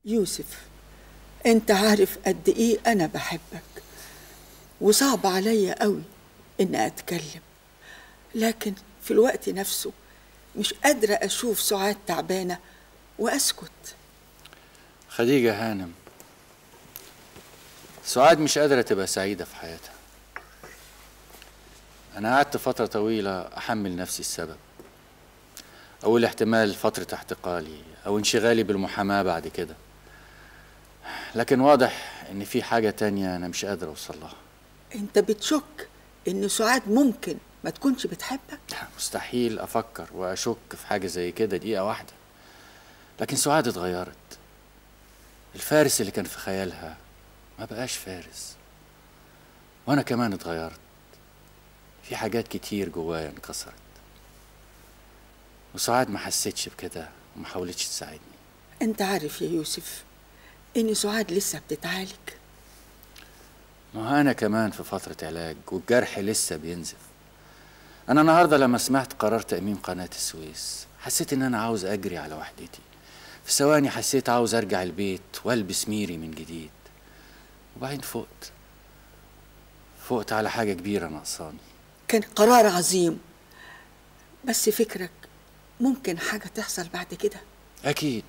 يوسف، انت عارف قد ايه انا بحبك، وصعب عليا قوي اني اتكلم، لكن في الوقت نفسه مش قادرة اشوف سعاد تعبانة واسكت. خديجة هانم، سعاد مش قادرة تبقى سعيدة في حياتها. أنا قعدت فترة طويلة أحمل نفسي السبب. أول احتمال فترة اعتقالي أو انشغالي بالمحاماة بعد كده، لكن واضح إن في حاجة تانية أنا مش قادر أوصل لها. انت بتشك إن سعاد ممكن ما تكونش بتحبك؟ مستحيل أفكر وأشك في حاجة زي كده دقيقة واحدة. لكن سعاد اتغيرت. الفارس اللي كان في خيالها ما بقاش فارس، وأنا كمان اتغيرت. في حاجات كتير جوايا انكسرت، وسعاد ما حسيتش بكده وما حاولتش تساعدني. انت عارف يا يوسف إن سعاد لسه بتتعالج. ما هو أنا كمان في فترة علاج والجرح لسه بينزف. أنا النهاردة لما سمعت قرار تأميم قناة السويس حسيت إن أنا عاوز أجري على وحدتي. في ثواني حسيت عاوز أرجع البيت وألبس ميري من جديد. وبعدين فقت على حاجة كبيرة ناقصاني. كان قرار عظيم، بس فكرك ممكن حاجة تحصل بعد كده؟ أكيد،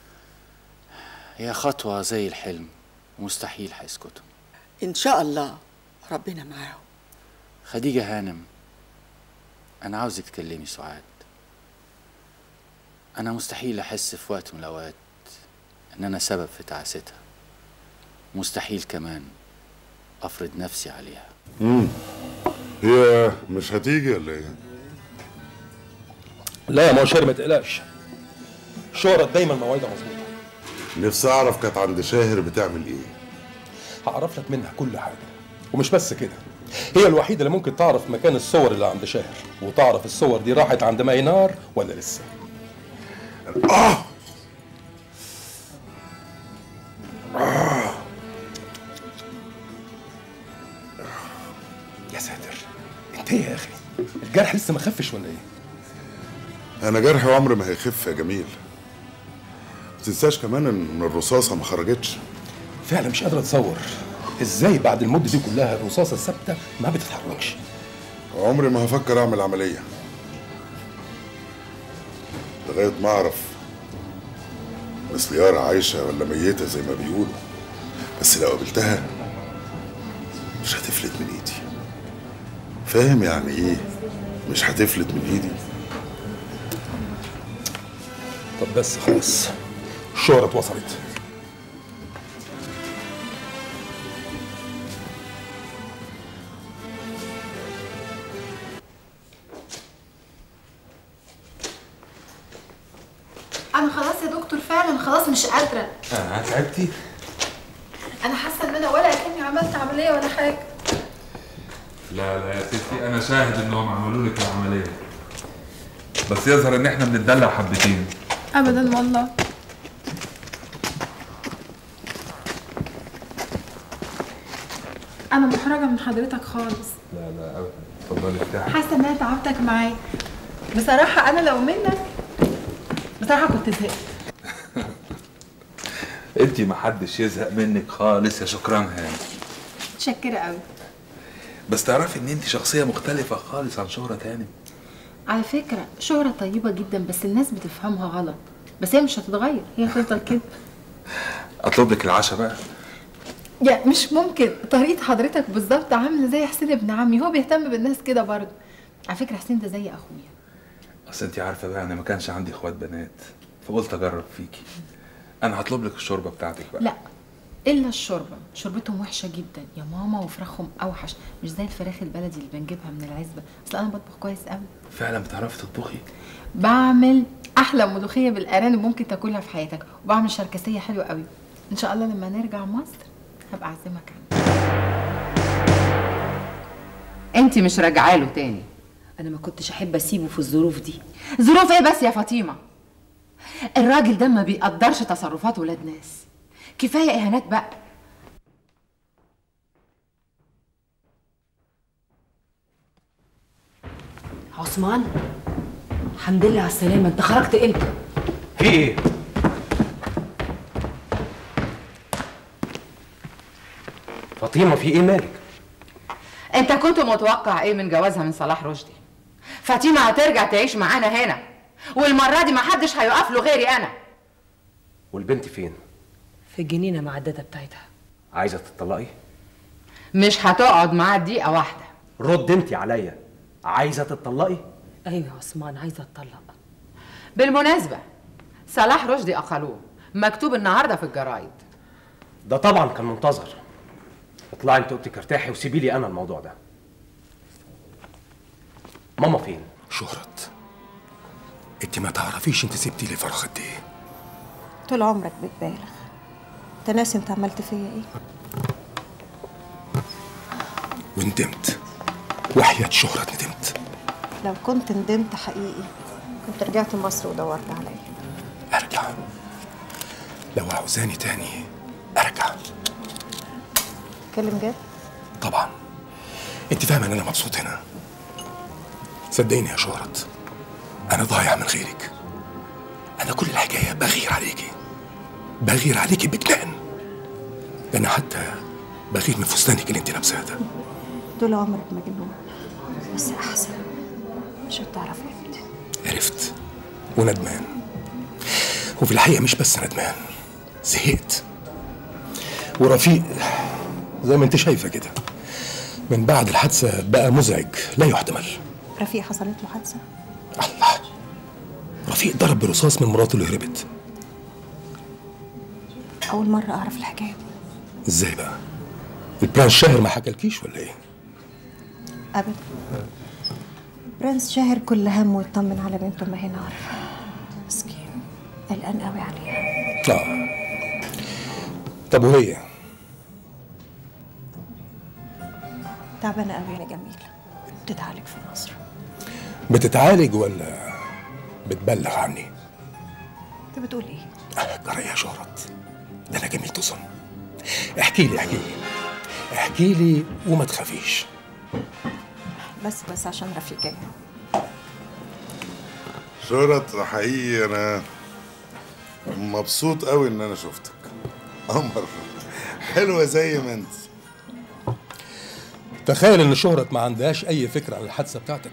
هي خطوة زي الحلم ومستحيل هيسكتوا. إن شاء الله ربنا معاهم. خديجة هانم، أنا عاوزك تكلمي سعاد. أنا مستحيل أحس في وقت من الأوقات إن أنا سبب في تعاستها. مستحيل كمان أفرض نفسي عليها. هي مش هتيجي ولا إيه؟ لا يا مؤشر ما تقلقش، شهرة دايما مواعيدها مظبوطة. نفسي أعرف كانت عند شاهر بتعمل إيه؟ هعرف لك منها كل حاجة، ومش بس كده، هي الوحيدة اللي ممكن تعرف مكان الصور اللي عند شاهر، وتعرف الصور دي راحت عند ماينار ولا لسه. يا ساتر، انت ايه يا اخي؟ الجرح لسه ما خفش ولا ايه؟ أنا جرحي عمري ما هيخف يا جميل. ما تنساش كمان إن الرصاصة ما خرجتش. فعلا مش قادر اتصور ازاي بعد المدة دي كلها الرصاصة الثابتة ما بتتحركش. عمري ما هفكر أعمل عملية لغاية ما أعرف مسليارة عايشة ولا ميتة زي ما بيقولوا. بس لو قابلتها مش هتفلت من إيدي. فاهم يعني إيه مش هتفلت من إيدي؟ طب بس خلاص، الشهرة وصلت. انا خلاص يا دكتور، فعلا خلاص مش قادره. تعبتي؟ انا حاسه ان انا ولا اكني عملت عمليه ولا حاجه. لا يا ستي، انا شاهد انهم عملوا لك العمليه، بس يظهر ان احنا بنتدلع حبتين. ابدا والله. انا محرجه من حضرتك خالص. لا ابدا، اتفضلي ارتاحي. حاسه ان انا تعبتك معايا بصراحه. انا لو منك بصراحه كنت زهقت. انتي محدش يزهق منك خالص يا شكران هاني. متشكره قوي. بس تعرفي ان انتي شخصيه مختلفه خالص عن شهرة هاني. على فكره شهرة طيبه جدا، بس الناس بتفهمها غلط. بس هي مش هتتغير، هي هتفضل كده. اطلب لك العشاء بقى؟ يا مش ممكن، طريقه حضرتك بالظبط عامله زي حسين ابن عمي، هو بيهتم بالناس كده برضه. على فكره حسين ده زي اخويا. اصل انتي عارفه بقى انا ما كانش عندي اخوات بنات، فقلت اجرب فيكي. انا هطلب لك الشوربه بتاعتك بقى. لا الا الشوربه، شوربتهم وحشه جدا يا ماما، وفراخهم اوحش، مش زي الفراخ البلدي اللي بنجيبها من العزبه. اصل انا بطبخ كويس قوي. فعلا بتعرفي تطبخي؟ بعمل احلى ملوخيه بالارانب ممكن تاكلها في حياتك، وبعمل شركسيه حلوه قوي. ان شاء الله لما نرجع مصر هبقى اعزمك عنها. انت مش راجعه له تاني؟ انا ما كنتش احب اسيبه في الظروف دي. ظروف ايه بس يا فاطمه؟ الراجل ده ما بيقدرش تصرفات ولاد ناس. كفايه اهانات بقى. عثمان، الحمد لله على السلامه. انت خرجت امتى؟ في ايه؟ فاطمه في ايه مالك؟ انت كنت متوقع ايه من جوازها من صلاح رشدي؟ فاطمه هترجع تعيش معانا هنا، والمره دي محدش هيقف له غيري انا. والبنت فين؟ في الجنينه مع الداده بتاعتها. عايزه تطلقي؟ مش هتقعد معاه دقيقه واحده. رد انت عليا، عايزه تطلقي؟ ايوه يا عثمان، عايزه اتطلق. بالمناسبه صلاح رشدي اقلوه، مكتوب النهارده في الجرايد. ده طبعا كان منتظر. اطلعي انت اوضتك ارتاحي وسيبي لي انا الموضوع ده. ماما فين؟ شهرت، انت ما تعرفيش انت سبتي لي فراغ قد ايه. طول عمرك بتبالغ. انت ناسي انت عملت فيا ايه؟ وندمت، وحياة شهرت ندمت. لو كنت ندمت حقيقي كنت رجعت مصر ودورت عليا. ارجع؟ لو عاوزاني تاني ارجع. تكلم جد؟ طبعا. انت فاهمه ان انا مبسوط هنا. صدقيني يا شهرت، انا ضايع من غيرك. انا كل الحكايه بغير عليكي، بغير عليكي بجنان. ده انا حتى بغير من فستانك اللي انت لابساه ده. طول عمرك مجنون، بس احسن. مش هتعرف امتى. عرفت وندمان، وفي الحقيقه مش بس ندمان، زهقت. ورفيق زي ما انت شايفه كده من بعد الحادثه بقى مزعج لا يحتمل. رفيق حصلت له حادثه؟ الله، رفيق ضرب برصاص من مراته اللي هربت. اول مره اعرف الحكايه دي. ازاي بقى؟ البرنس شاهر ما حكالكيش ولا ايه؟ ابدا. برنس شاهر كل همه يطمن على بنته ماهينار. مسكين، قلقان قوي عليها. طب وهي؟ تعبانه قوي يا جميل، بتتعالج في مصر. بتتعالج ولا بتبلغ عني؟ انت بتقول ايه؟ جرى يا شهرت، ده انا جميل تصن. احكي لي احكي لي احكي لي وما تخافيش. بس عشان رفيق جاي. شهرت، حقيقي انا مبسوط قوي ان انا شفتك. قمر حلوه زي ما انت. تخيل ان شهرت ما عندهاش اي فكره عن الحادثه بتاعتك.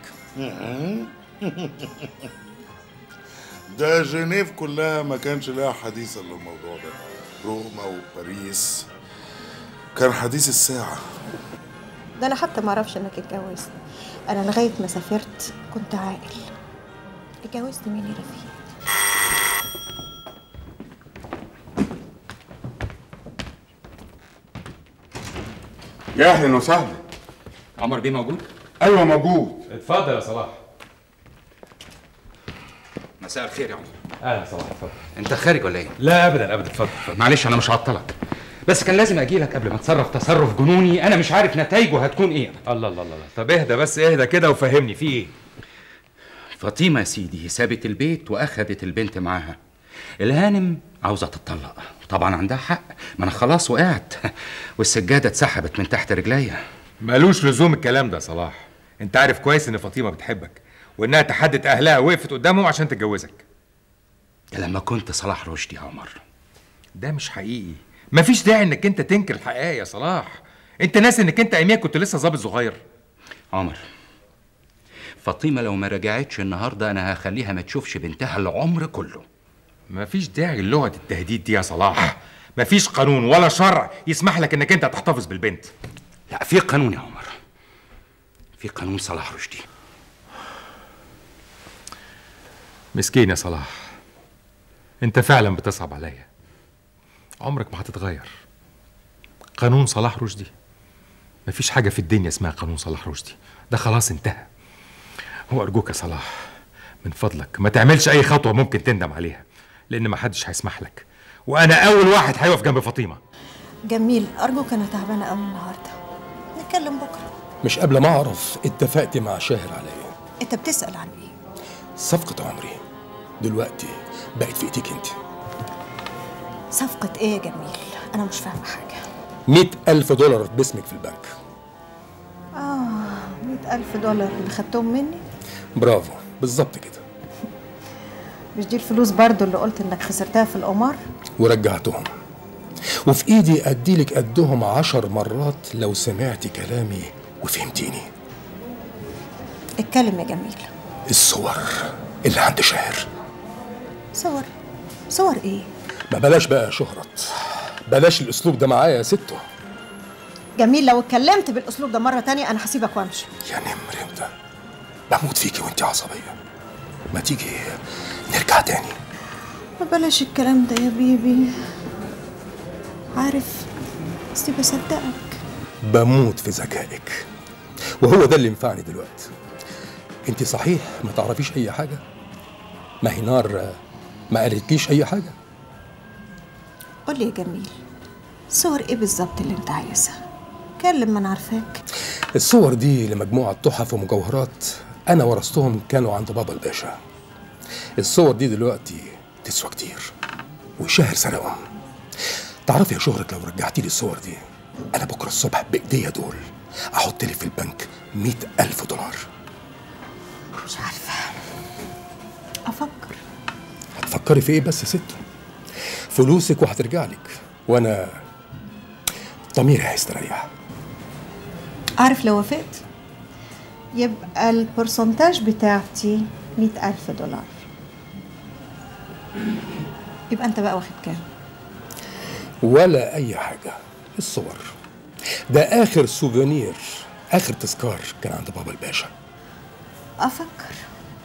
ده جنيف كلها ما كانش لها حديث الا الموضوع ده. روما وباريس كان حديث الساعه. ده انا حتى ما اعرفش انك اتجوزت. انا لغايه ما سافرت كنت عاقل. اتجوزت مين يا رفيق؟ يا اهلا وسهلا. عمر بيه موجود؟ ايوه موجود. اتفضل يا صلاح. مساء الخير يا عمر. اهلا صلاح، اتفضل. انت خارج ولا ايه؟ لا ابدا ابدا، اتفضل. معلش انا مش هعطلك، بس كان لازم اجي لك قبل ما اتصرف تصرف جنوني انا مش عارف نتائجه هتكون ايه. الله الله الله، طب اهدى بس، اهدى كده وفهمني في ايه. فاطمه يا سيدي سابت البيت واخدت البنت معاها. الهانم عاوزه تتطلق، طبعا عندها حق، ما انا خلاص وقعت والسجاده اتسحبت من تحت رجليا. ملوش لزوم الكلام ده يا صلاح. انت عارف كويس ان فاطمه بتحبك وانها تحدت اهلها وقفت قدامهم عشان تتجوزك. لما كنت صلاح رشدي يا عمر. ده مش حقيقي، مفيش داعي انك انت تنكر الحقيقه يا صلاح. انت ناسي انك انت اياميها كنت لسه ظابط صغير. عمر، فاطمه لو ما رجعتش النهارده انا هخليها ما تشوفش بنتها العمر كله. مفيش داعي للغه التهديد دي يا صلاح. مفيش قانون ولا شرع يسمح لك انك انت تحتفظ بالبنت. لا، في قانون يا عمر، في قانون صلاح رشدي. مسكين يا صلاح، انت فعلا بتصعب عليا. عمرك ما هتتغير. قانون صلاح رشدي، مفيش حاجه في الدنيا اسمها قانون صلاح رشدي، ده خلاص انتهى. وارجوك يا صلاح من فضلك ما تعملش اي خطوه ممكن تندم عليها، لان ما حدش هيسمح لك، وانا اول واحد هيقف جنب فاطمه. جميل، ارجوك، انا تعبانه قوي النهارده. نتكلم بكره. مش قبل ما اعرف اتفقت مع شاهر على ايه؟ انت بتسال عن ايه؟ صفقه عمري دلوقتي بقت في ايديك انت. صفقه ايه يا جميل؟ انا مش فاهمه حاجه. $100,000 باسمك في البنك. 100,000 دولار اللي خدتهم مني؟ برافو، بالظبط كده. مش دي الفلوس برضو اللي قلت انك خسرتها في القمار؟ ورجعتهم، وفي ايدي اديلك قدهم 10 مرات لو سمعتي كلامي وفهمتيني. اتكلم يا جميل. الصور اللي عند شاهر. صور؟ صور ايه؟ ما بلاش بقى يا شهرت، بلاش الاسلوب ده معايا يا ستو. جميل، لو اتكلمت بالاسلوب ده مره تانية انا هسيبك وامشي. يا نمر انت، بموت فيكي وانت عصبيه. ما تيجي نرجع تاني. ما بلاش الكلام ده يا بيبي، عارف بس بصدقك. بموت في ذكائك، وهو ده اللي ينفعني دلوقتي. انت صحيح ما تعرفيش اي حاجه؟ ما هي نار ما قالتليش اي حاجه؟ قول لي يا جميل، صور ايه بالظبط اللي انت عايزها؟ كلم، ما انا عارفاك. الصور دي لمجموعه تحف ومجوهرات انا ورثتهم، كانوا عند بابا الباشا. الصور دي دلوقتي تسوى كتير وشاهر سرقهم. تعرفي يا شهرة، لو رجعتي لي الصور دي انا بكره الصبح بايديا دول احط لي في البنك 100,000 دولار. مش عارفه، افكر. هتفكري في ايه بس يا ست؟ فلوسك وهترجع لك، وانا ضميري هيستريح. عارف لو وافقت يبقى البرسنتاج بتاعتي 100,000 دولار. يبقى انت بقى واخد كام؟ ولا اي حاجه. الصور ده اخر سوفينير، اخر تذكار كان عند بابا الباشا. افكر،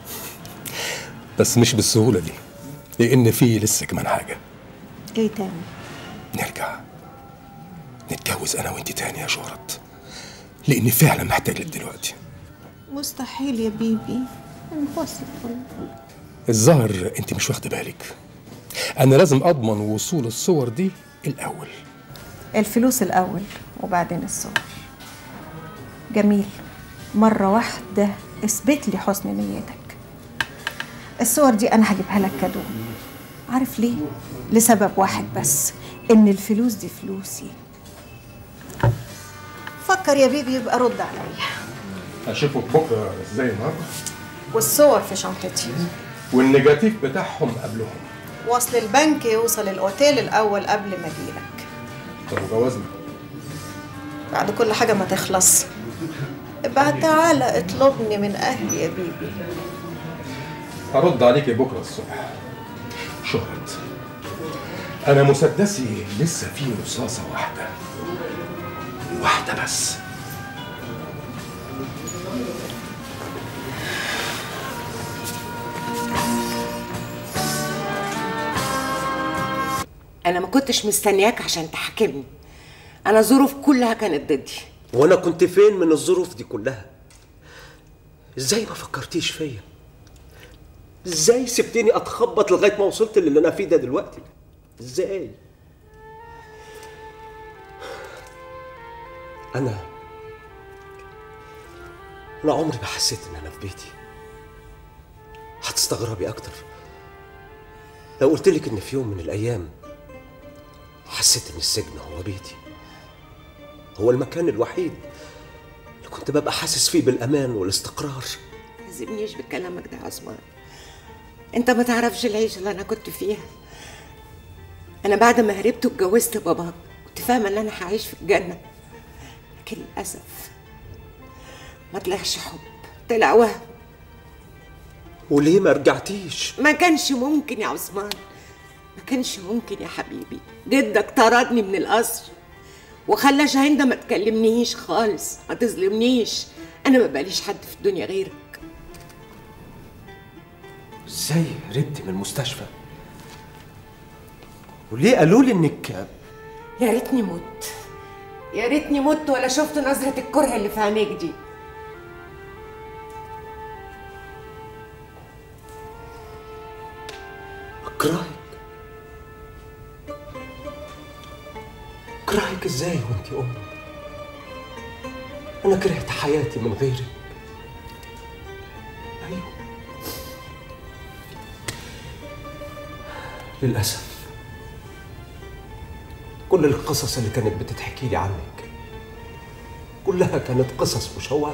بس مش بالسهوله دي، لان في لسه كمان حاجه. ايه تاني؟ نرجع نتجوز انا وانت تاني يا شهرت، لاني فعلا محتاج لك دلوقتي. مستحيل يا بيبي، impossible. الظاهر انت مش واخده بالك، انا لازم اضمن وصول الصور دي الاول. الفلوس الاول وبعدين الصور. جميل، مره واحده اثبت لي حسن نيتك. الصور دي انا هجيبها لك كادو. عارف ليه؟ لسبب واحد بس، ان الفلوس دي فلوسي. فكر يا بيبي، يبقى رد عليا. هشوفك بكره ازاي النهارده، والصور في شنطتي، والنيجاتيف بتاعهم قبلهم. وصل البنك يوصل الاوتيل الاول قبل ما اجيلك. طب وجوازنا؟ بعد كل حاجه ما تخلص ابقى تعالى اطلبني من اهلي يا بيبي. هرد عليكي بكره الصبح. شهرت، انا مسدسي لسه فيه رصاصه واحده بس. أنا ما كنتش مستنياك عشان تحاكمني. أنا الظروف كلها كانت ضدي. وانا كنت فين من الظروف دي كلها؟ ازاي ما فكرتيش فيا؟ ازاي سبتني اتخبط لغايه ما وصلت للي انا فيه ده دلوقتي؟ ازاي؟ انا عمري ما حسيت ان انا في بيتي. هتستغربي اكتر لو قلت لك ان في يوم من الايام حسيت ان السجن هو بيتي، هو المكان الوحيد اللي كنت ببقى حاسس فيه بالامان والاستقرار. ما تزعلنيش بكلامك ده يا عثمان. انت ما تعرفش العيشه اللي انا كنت فيها. انا بعد ما هربت واتجوزت باباك كنت فاهمه ان انا هعيش في الجنه، لكن للاسف ما طلعش حب، طلع وهم. وليه ما رجعتيش؟ ما كانش ممكن يا عثمان، ما كانش ممكن يا حبيبي. جدك طردني من القصر وخلى شاهين ما تكلمنيش خالص، ما تظلمنيش. انا ما بقاليش حد في الدنيا غيرك. ازاي هربتي من المستشفى؟ وليه قالوا لي انك... يا ريتني مت، يا ريتني مت ولا شفت نظرة الكره اللي في عينيك دي. اكرهك؟ اكرهك ازاي وانتي امي؟ انا كرهت حياتي من غيرك. ايوه للاسف كل القصص اللي كانت بتتحكي لي عنك كلها كانت قصص مشوهه،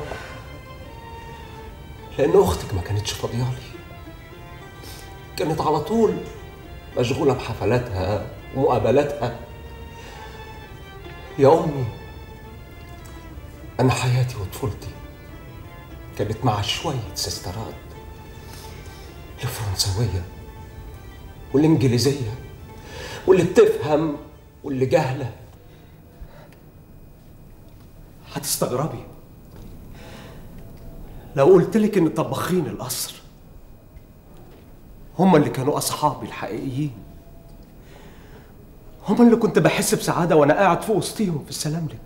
لان اختك ما كانتش فاضيالي، كانت على طول مشغوله بحفلاتها ومقابلاتها يا أمي، أنا حياتي وطفولتي كانت مع شوية سيسترات، الفرنسوية والإنجليزية واللي بتفهم واللي جاهلة. هتستغربي لو قلت لك إن طباخين القصر هم اللي كانوا أصحابي الحقيقيين، هم اللي كنت بحس بسعادة وأنا قاعد فوق وسطيهم في السلاملك.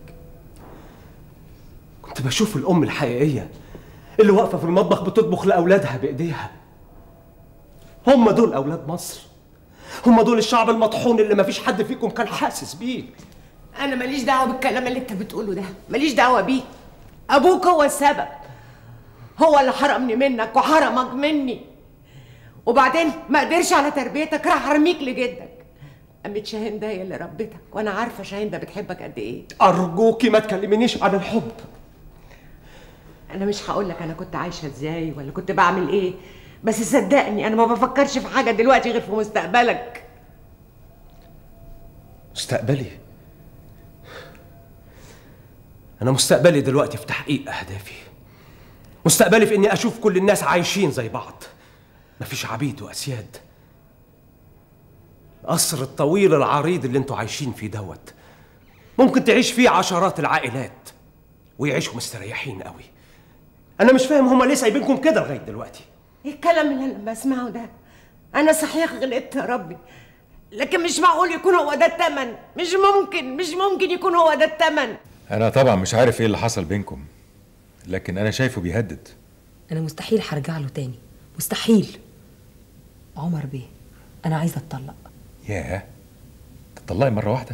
كنت بشوف الأم الحقيقية اللي واقفة في المطبخ بتطبخ لأولادها بإيديها. هم دول أولاد مصر، هم دول الشعب المطحون اللي مفيش حد فيكم كان حاسس بيه. انا ماليش دعوه بالكلام اللي انت بتقوله ده، ماليش دعوه بيه. ابوك هو السبب، هو اللي حرمني منك وحرمك مني، وبعدين ما قدرش على تربيتك، راح ارميك لجدك. أمة شاهين ده هي اللي ربتك، وانا عارفه شاهين ده بتحبك قد ايه. أرجوكي ما تكلمينيش عن الحب. انا مش هقول لك انا كنت عايشه ازاي ولا كنت بعمل ايه، بس صدقني انا ما بفكرش في حاجه دلوقتي غير في مستقبلك. مستقبلي؟ أنا مستقبلي دلوقتي في تحقيق أهدافي، مستقبلي في إني أشوف كل الناس عايشين زي بعض، مفيش عبيد وأسياد. القصر الطويل العريض اللي انتوا عايشين فيه دوت ممكن تعيش فيه عشرات العائلات ويعيشوا مستريحين قوي. أنا مش فاهم هما ليه سايبينكم كده لغاية دلوقتي. ايه الكلام اللي انا بسمعه ده؟ انا صحيح غلطت يا ربي، لكن مش معقول يكون هو ده الثمن. مش ممكن يكون هو ده الثمن. انا طبعا مش عارف ايه اللي حصل بينكم، لكن انا شايفه بيهدد. انا مستحيل هرجع له تاني، مستحيل. عمر بيه، انا عايزه اتطلق. ياه، تطلقي مره واحده؟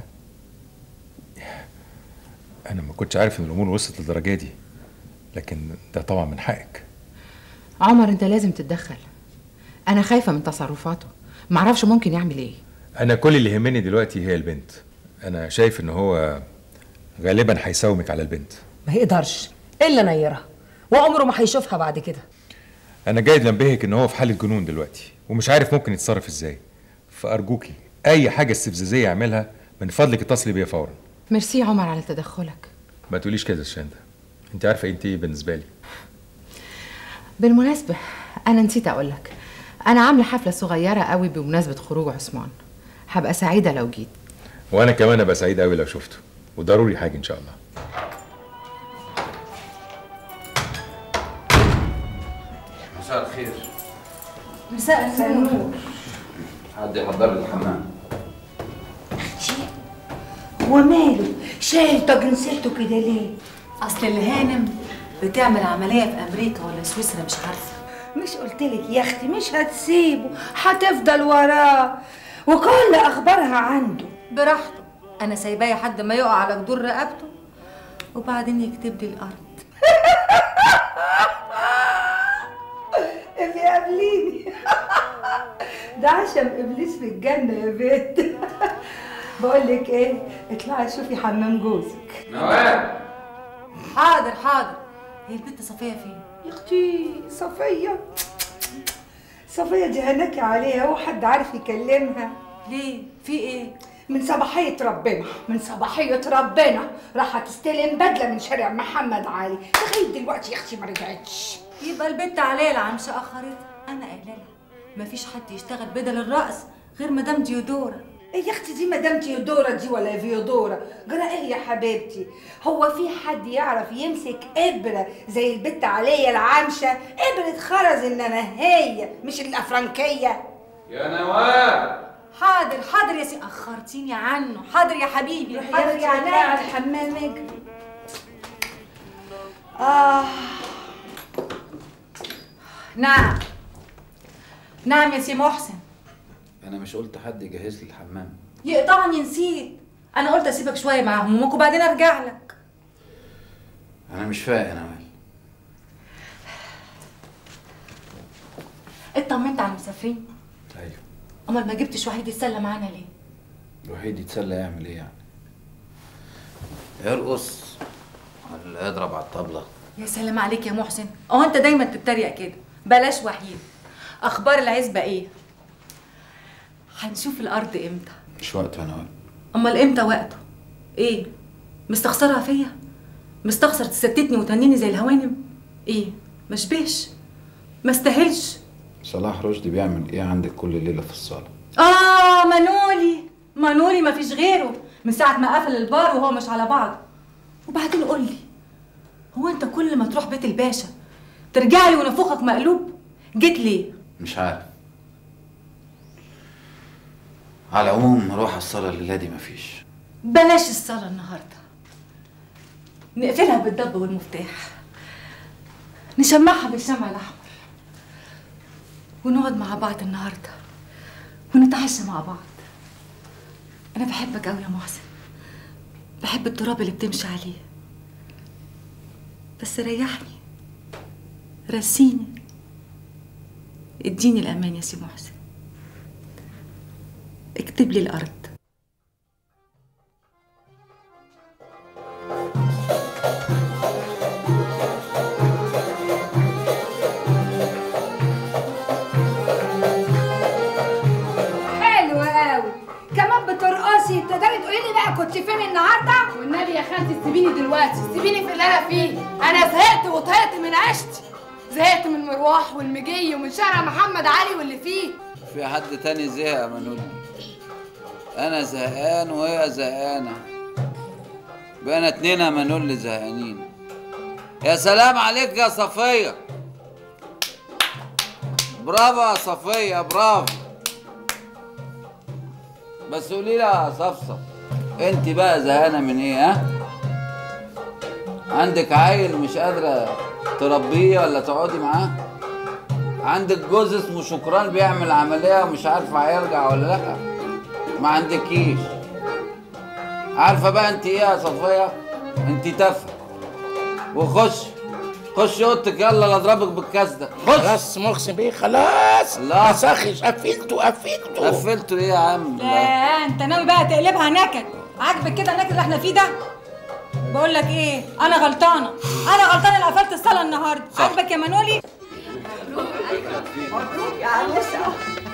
انا ما كنتش عارف ان الامور وصلت للدرجه دي، لكن ده طبعا من حقك. عمر انت لازم تتدخل، انا خايفه من تصرفاته، معرفش ممكن يعمل ايه. انا كل اللي يهمني دلوقتي هي البنت. انا شايف ان هو غالبا هيساومك على البنت. ما يقدرش الا نيرها، وعمره ما هيشوفها بعد كده. انا جاي لنبهك ان هو في حاله جنون دلوقتي ومش عارف ممكن يتصرف ازاي، فارجوكي اي حاجه استفزازيه يعملها من فضلك اتصلي بيا فورا. ميرسي عمر على تدخلك. ما تقوليش كده يا شاندة، انت عارفه انت ايه بالنسبه لي. بالمناسبه انا نسيت اقولك، انا عامله حفله صغيره قوي بمناسبه خروج عثمان، هبقى سعيده لو جيت. وانا كمان ابقى سعيد قوي لو شفته، وضروري حاجه ان شاء الله. مساء الخير. مساء النور. حد يحضر لي الحمام. هو ماله شايل طاجن سيرته كده ليه؟ اصل الهانم بتعمل عمليه في امريكا ولا سويسرا مش عارفه. مش قلتلك يا اختي مش هتسيبه، هتفضل وراه وكل اخبارها عنده. براحته، انا سايباه لحد ما يقع على جدور رقبته وبعدين يكتب لي الارض. ابي قابليني. ده عشم ابليس في الجنه يا بنت. بقول لك ايه، اطلعي شوفي حمام جوزك. نوال. حاضر حاضر. هي البنت صفيه فين؟ يا اختي صفيه دي هناكي عليها، هو حد عارف يكلمها؟ ليه؟ في ايه؟ من صباحية ربنا راح تستلم بدلة من شارع محمد علي، لغاية دلوقتي يا اختي ما رجعتش. يبقى البنت عليلة عمشة اخرتها. انا قايله لها مفيش حد يشتغل بدل الرقص غير مدام ديودورا. ايه يا اختي دي مدام تيودورا دي ولا فيودورا؟ جرى ايه يا حبيبتي؟ هو في حد يعرف يمسك ابره زي البت عليا العمشه؟ ابره خرز انما هي مش الافرنكيه. يا نوال. حاضر حاضر يا سي، اخرتيني عنه. حاضر يا حبيبي. حاضر يا عيني على الحمام اجري. نعم يا سي محسن. انا مش قلت حد يجهز لي الحمام؟ يقطعني نسيت، انا قلت اسيبك شويه مع همومك وبعدين ارجع لك. انا مش فايق يا نوال. اطمنت على المسافرين؟ ايوه. امال ما جبتش وحيد يتسلى معانا ليه؟ الوحيد يتسلى يعمل ايه يعني؟ يرقص ولا يضرب على الطبله؟ يا سلام عليك يا محسن، انت دايما تتريق كده. بلاش وحيد. اخبار العزبه ايه؟ هنشوف الارض امتى؟ مش وقته يا نوال. امال امتى وقته؟ ايه؟ مستخسرها فيا؟ مستخسر تستتني وتهنيني زي الهوانم؟ ايه ما شبهش، ما استاهلش. صلاح رشدي بيعمل ايه عندك كل ليله في الصاله؟ منولي ما فيش غيره من ساعه ما قفل البار وهو مش على بعض. وبعدين قول لي، هو انت كل ما تروح بيت الباشا ترجع لي ونفوخك مقلوب؟ جيت ليه؟ مش عارف. على العموم نروح الصاله الليله دي مفيش. بلاش الصلاة النهاردة، نقفلها بالدب والمفتاح، نشمعها بالشمع الأحمر، ونقعد مع بعض النهاردة ونتعشى مع بعض. أنا بحبك أوي يا محسن، بحب التراب اللي بتمشي عليه، بس ريحني، رسيني، اديني الأمان يا سي محسن، اكتب لي الأرض. بترقصي تقدري تقولي لي بقى كنت فين النهارده؟ والنبي يا خالتي سيبيني دلوقتي، سيبيني في اللي انا فيه. انا زهقت وطهقت من عيشتي، زهقت من المروح والمجي ومن شارع محمد علي واللي فيه. في حد تاني زهق يا منولي؟ انا زهقان وهي زهقانه، بقينا اتنين يا منولي زهقانين. يا سلام عليك يا صفيه، برافو يا صفيه برافو. بس قولي لي يا صفصف، انت بقى زهقانه من ايه؟ ها؟ عندك عيل مش قادره تربيه ولا تقعدي معاه؟ عندك جوز اسمه شكران بيعمل عمليه ومش عارفه هيرجع ولا لا؟ ما عندكيش. عارفه بقى انت ايه يا صفيه؟ انت تافهه. خش اوضتك يلا لا اضربك بالكاس ده. خلاص محسن بيه خلاص. لا مسخش، قفلته ايه يا عم؟ لا انت ناوي بقى تقلبها نكد؟ عاجبك كده النكد اللي احنا فيه ده؟ بقول لك ايه، انا غلطانه اللي قفلت الصلاه النهارده. عاجبك يا منولي؟ مبروك يا عروسه،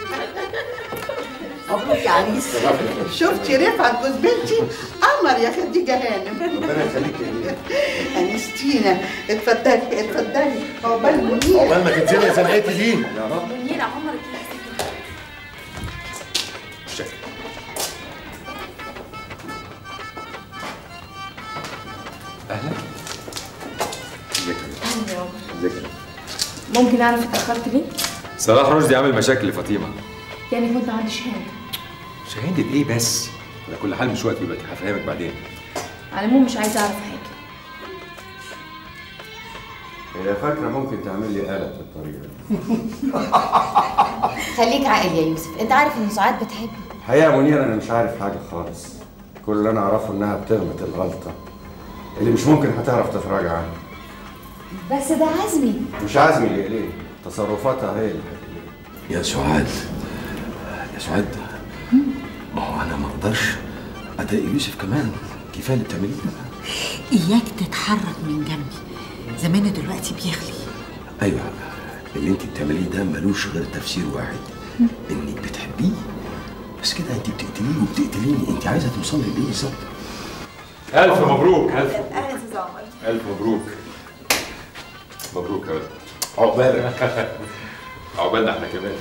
مبروك يا عريس. شفتي رفعت جوز بنتي؟ قمر يا خديجه هانم. ربنا يخليك يا انستينا. اتفضلي عقبال منير. عقبال ما تنزلي يا زنقتي دي يا رب. منير عمرك شكرا. اهلا. اهلا يا عمر. ازيك؟ ممكن اعرف اتاخرت ليه؟ صلاح رشدي عامل مشاكل لفاطمه. يعني كنت عندي شهاده. شهاده ايه بس؟ على كل حال مش وقت دلوقتي، هفهمك بعدين. على العموم مش عايزه اعرف حاجه. هي فاكره ممكن تعمل لي قلق بالطريقه دي. خليك عاقل يا يوسف، انت عارف ان سعاد بتحبك. الحقيقه يا منير انا مش عارف حاجه خالص، كل اللي انا اعرفه انها بتغلط الغلطه اللي مش ممكن هتعرف تتراجع عنها. بس ده عزمي. مش عزمي اللي ليه، تصرفاتها هي اللي يا سعاد ما هو انا ما اقدرش اضايق يوسف كمان، كفايه اللي بتعمليه ده. اياك تتحرك من جنبي، زمانه دلوقتي بيغلي. ايوه اللي انت بتعمليه ده ملوش غير تفسير واحد، انك بتحبيه. بس كده انت بتقتليه وبتقتليني، انت عايزه توصلي لايه بالظبط؟ الف مبروك. الف اهلا يا استاذ عمر. الف مبروك. مبروك يا ولد. عقبالك. عقبالنا احنا كمان.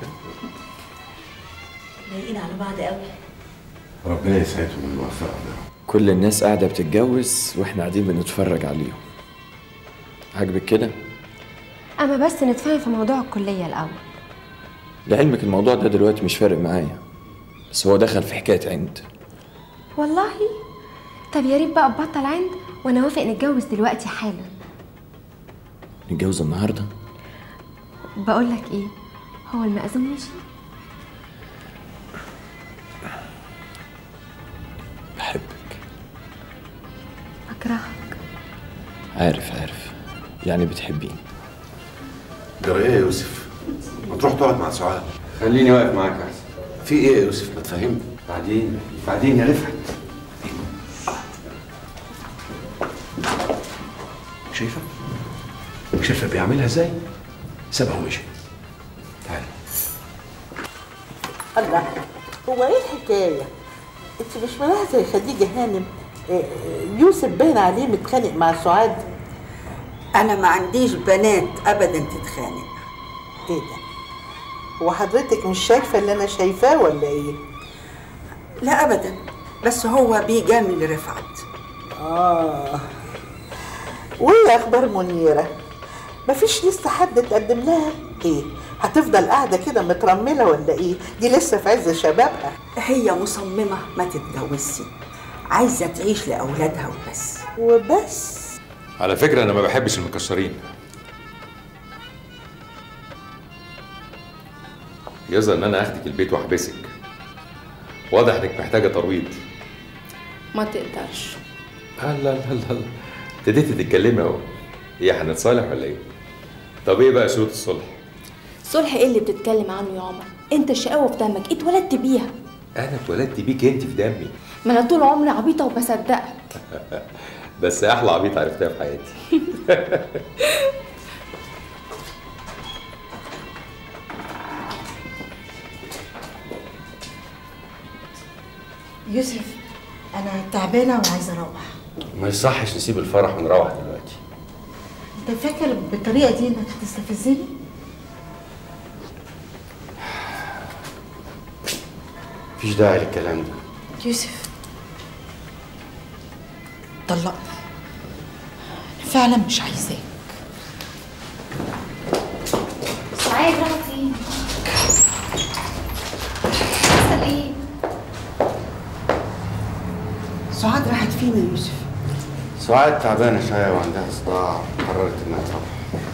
لايقين على بعض قوي. ربنا يسعدهم ويوفقهم. كل الناس قاعدة بتتجوز واحنا قاعدين بنتفرج عليهم. عاجبك كده؟ اما بس نتفاهم في موضوع الكلية الاول. لعلمك الموضوع ده دلوقتي مش فارق معايا، بس هو دخل في حكاية عند. والله؟ طب يا ريت بقى تبطل عند وانا وافق نتجوز دلوقتي حالا. نتجوز النهارده؟ بقول لك ايه، هو المأذون ماشي؟ بحبك. بكرهك. عارف يعني بتحبيني. جرى ايه يا يوسف؟ ما تروح تقعد مع سعاد. خليني واقف معاك احسن. في ايه يا يوسف؟ ما تفهمني. بعدين يا رفعت. شايفه بيعملها ازاي؟ سابها ومشي. تعالي. الله، هو ايه الحكايه؟ انت مش ملاحظه يا خديجه هانم يوسف باين عليه متخانق مع سعاد. انا ما عنديش بنات ابدا تتخانق. ايه ده؟ هو حضرتك مش شايفه اللي انا شايفاه ولا ايه؟ لا ابدا، بس هو بيجامل رفعت. وايه اخبار منيره؟ مفيش لسه حد تقدم لها؟ ايه هتفضل قاعده كده مترمله ولا ايه؟ دي لسه في عز شبابها. هي مصممه ما تتجوزش، عايزه تعيش لاولادها وبس. وبس؟ على فكره انا ما بحبش المكسرين. يظهر ان انا اخدك البيت واحبسك. واضح انك محتاجه ترويض. ما تقدرش. لا لا لا لا، ابتديتي تتكلمي اهو. ايه هنتصالح ولا ايه؟ طب ايه بقى شروط الصلح؟ صلح ايه اللي بتتكلم عنه يا عمر؟ انت الشقاوه في دمك، اتولدت بيها. انا اتولدت بيك انت في دمي. ما انا طول عمري عبيطه وبصدقك. بس احلى عبيط عرفتها في حياتي. يوسف انا تعبانه وعايزه اروح. ما يصحش نسيب الفرح ونروح دلوقتي. انت فاكر بالطريقه دي انك هتستفزني؟ مفيش داعي للكلام ده. يوسف طلقني، انا فعلا مش عايزاك. سعاد راحت فين؟ حصل ايه؟ سعاد راحت فين يا يوسف؟ سعاد تعبانه شويه وعندها صداع، قررت انها تروح.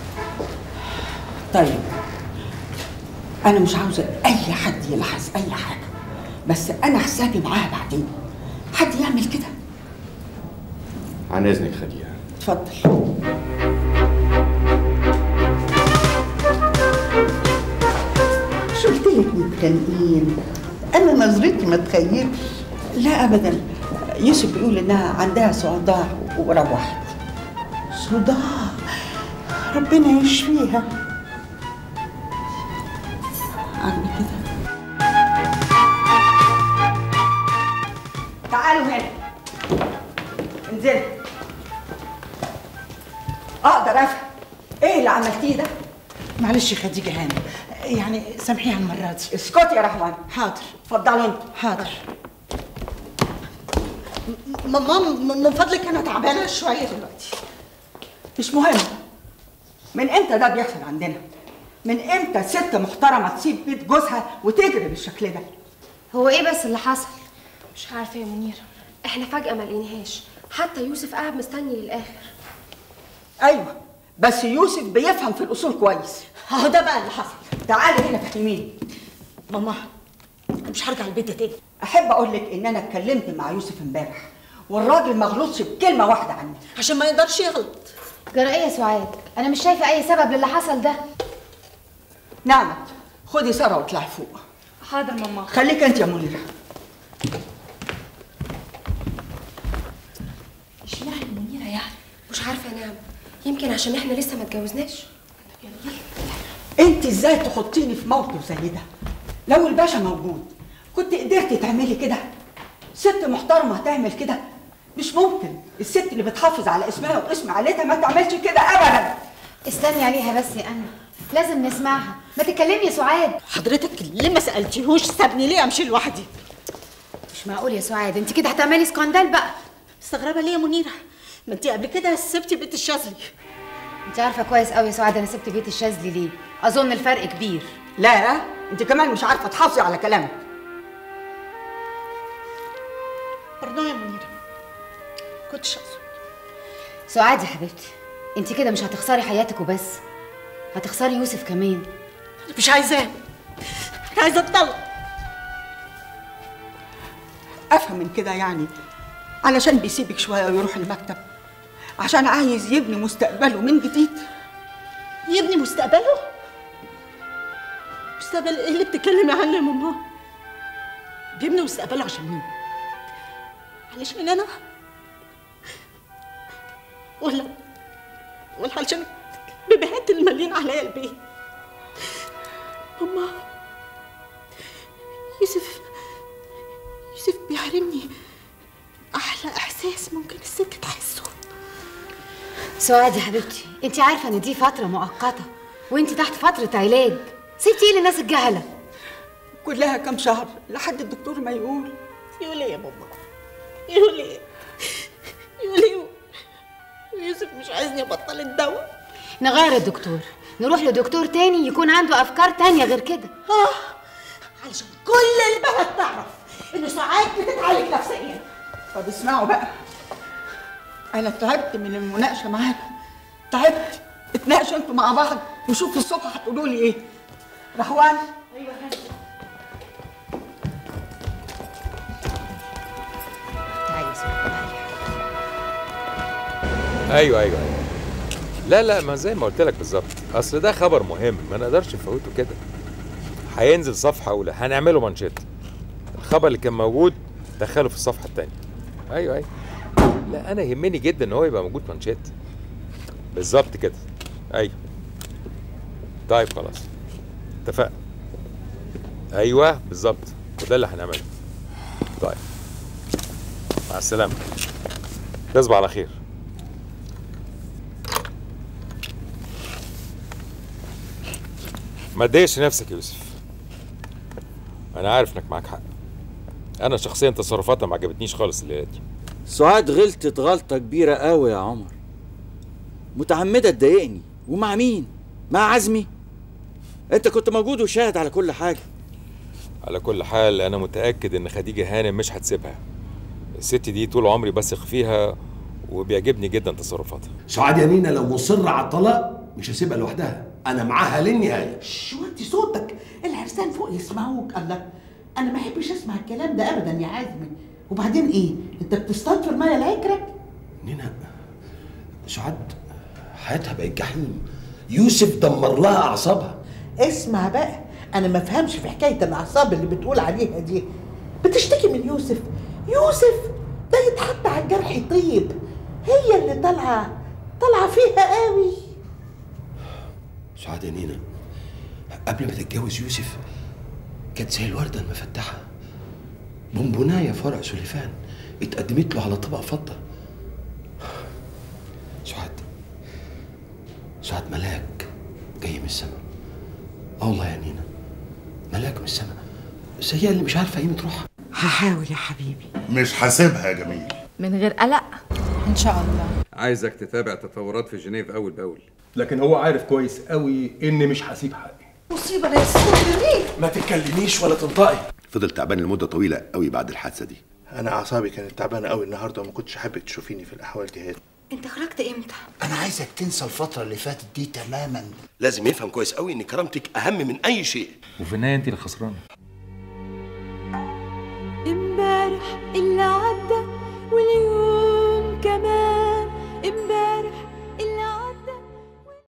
طيب انا مش عاوزه اي حد يلاحظ اي حاجه، بس انا حسابي معاها بعدين. حد يعمل كده؟ عن اذنك خديجه. اتفضل. مش قلت لك متخانقين؟ انا نظرتي ما تخيبش. لا ابدا، يوسف بيقول انها عندها صداع وروحت. صداع؟ ربنا يشفيها. عمي كده. تعالوا هنا، انزلوا. اقدر افهم ايه اللي عملتيه ده؟ معلش يا خديجه هانم، يعني سامحيها المره دي. اسكتي يا رحمن. حاضر. اتفضلوا انتوا. حاضر. ماما من فضلك انا تعبانه شويه دلوقتي. مش مهم. من امتى ده بيحصل عندنا؟ من امتى ست محترمه تسيب بيت جوزها وتجري بالشكل ده؟ هو ايه بس اللي حصل؟ مش عارفه يا منيره، احنا فجأة ما لقيناهاش، حتى يوسف قاعد مستني للآخر. ايوه بس يوسف بيفهم في الاصول كويس. اهو ده بقى اللي حصل. تعالي هنا فهميني. ماما انا مش هرجع البيت ده تاني. احب اقول لك ان انا اتكلمت مع يوسف امبارح والراجل ما غلطش بكلمه واحده عني. عشان ما يقدرش يغلط. جرى ايه يا سعاد؟ انا مش شايفه اي سبب للي حصل ده. نعمت خدي ساره واطلعي فوق. حاضر ماما. خليك انت يا منيره. اشمعنى منيره يعني؟ مش عارفه انام، يمكن عشان احنا لسه ما اتجوزناش. انت ازاي تحطيني في موقف زي ده؟ لو الباشا موجود كنت قدرتي تعملي كده؟ ست محترمه تعمل كده؟ مش ممكن الست اللي بتحافظ على اسمها واسم عيلتها ما تعملش كده ابدا. استني عليها بس يا أنا، لازم نسمعها. ما تتكلمي يا سعاد. حضرتك ليه ما سالتيهوش سابني ليه امشي لوحدي؟ مش معقول يا سعاد، انت كده هتعملي سكاندال بقى. مستغربه ليه يا منيره؟ ما انت قبل كده سبتي بيت الشاذلي. انت عارفه كويس قوي يا سعاد انا سبت بيت الشاذلي ليه. اظن الفرق كبير. لا انت كمان مش عارفه تحافظي على كلامك. برضو يا منيره كنتش اقصد. سعاد يا حبيبتي، انت كده مش هتخسري حياتك وبس، هتخسري يوسف كمان. انا مش عايزاه، انا عايزه اتطلق. افهم من كده يعني علشان بيسيبك شويه ويروح المكتب، عشان عايز يبني مستقبله من جديد. يبني مستقبله؟ مستقبل ايه اللي بتتكلمي عنه يا ماما؟ بيبني مستقبله عشان مين؟ علشان انا؟ ولا علشان بيبيهات اللي مالين عليا البيت؟ ماما يوسف بيحرمني احلى احساس ممكن الست تحسه. سعاد يا حبيبتي، انت عارفه ان دي فتره مؤقته وانت تحت فتره علاج. سبتي ايه للناس الجهله؟ كلها كام شهر لحد الدكتور ما يقول. يقول ايه يا ماما؟ يقول ايه؟ يقول ايه؟ ويوسف مش عايزني ابطل الدواء. نغير الدكتور، نروح لدكتور تاني يكون عنده افكار تانية غير كده. علشان كل البلد تعرف ان سعاد بتتعالج نفسيا. طب اسمعوا بقى، انا تعبت من المناقشه معاكم، تعبت. اتناقشوا انتوا مع بعض وشوفوا الصبح هتقولوا لي ايه. رهوان. ايوه ايوه لا ما زي ما قلت لك بالظبط، اصل ده خبر مهم ما نقدرش نفوته كده. هينزل صفحه اولى، هنعمله مانشيت. الخبر اللي كان موجود دخله في الصفحه الثانيه. ايوه لا انا يهمني جدا ان هو يبقى موجود مانشيت بالظبط كده. ايوه طيب خلاص اتفقنا. ايوه بالظبط، وده اللي هنعمله. طيب مع السلامه، تصبح على خير. ما تضايقش نفسك يا يوسف، انا عارف انك معاك حق. انا شخصيا تصرفاتها ما عجبتنيش خالص الليله دي. سعاد غلطت غلطه كبيره قوي يا عمر، متعمده تضايقني. ومع مين؟ مع عزمي؟ انت كنت موجود وشاهد على كل حاجه. على كل حال انا متاكد ان خديجه هانم مش هتسيبها. الست دي طول عمري بثق فيها وبيعجبني جدا تصرفاتها. سعاد يا نينا لو مصره على الطلاق مش هسيبها لوحدها، انا معاها للنهايه. وطي صوتك، العرسان فوق يسمعوك. الله، انا ما احبش اسمع الكلام ده ابدا يا عزمي. وبعدين ايه؟ انت بتصطاد في الميه العكره؟ نينا سعاد حياتها بقت جحيم، يوسف دمر لها اعصابها. اسمع بقى، انا ما افهمش في حكايه الاعصاب اللي بتقول عليها دي. بتشتكي من يوسف ده يتحط على الجرح يطيب. هي اللي طالعه فيها قوي. سعاد يا نينا قبل ما تتجوز يوسف كانت زي الورده المفتحه، بونبونايه في ورق سليفان اتقدمت له على طبق فضه. سعاد ملاك جاي من السماء. والله يا نينا ملاك من السماء، بس هي اللي مش عارفه قيمه روحها. هحاول يا حبيبي. مش هسيبها يا جميل من غير قلق ان شاء الله. عايزك تتابع تطورات في جنيف اول باول. لكن هو عارف كويس قوي اني مش هسيب حقي. مصيبه يا سيدي. ما تتكلميش ولا تنطقي. فضل تعبان لمده طويله قوي بعد الحادثه دي. انا اعصابي كانت تعبانه قوي النهارده وما كنتش حابب تشوفيني في الاحوال دي. انت خرجت امتى؟ انا عايزك تنسى الفتره اللي فاتت دي تماما. لازم يفهم كويس قوي ان كرامتك اهم من اي شيء، وفي النهايه انت اللي خسرانه. امبارح